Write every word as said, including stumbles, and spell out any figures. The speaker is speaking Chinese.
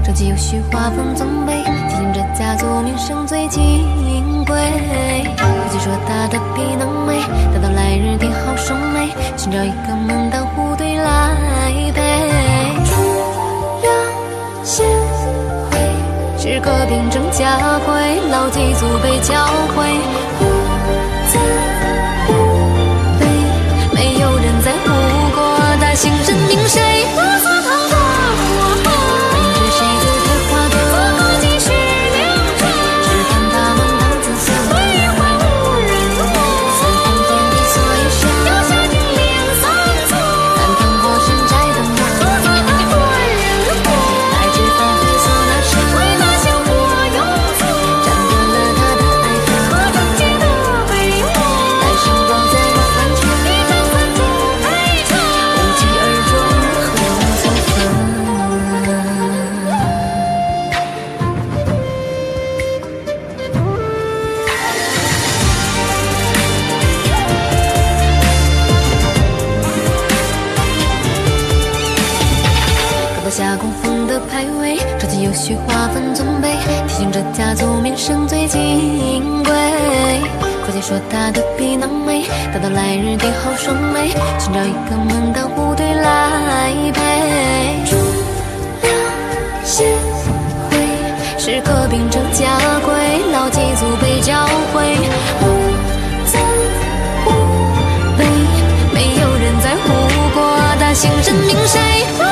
朝气有序，画风尊卑，提醒着家族名声最金贵。估计说他的皮囊美，待到来日定好双眉，寻找一个门当户对来配。出梁献辉，时刻秉正家规，牢记祖辈教诲。无子无辈，没有人在乎过，他姓甚名谁？不似堂堂。 下供奉的牌位，朝气有序，划分尊卑，提醒着家族名声最金贵。快姐说他的皮囊美，待到来日定好双眉，寻找一个门当户对来配。出梁献辉，时刻秉正家规，牢记祖辈教诲。无子无辈，没有人在乎过，他姓甚名谁？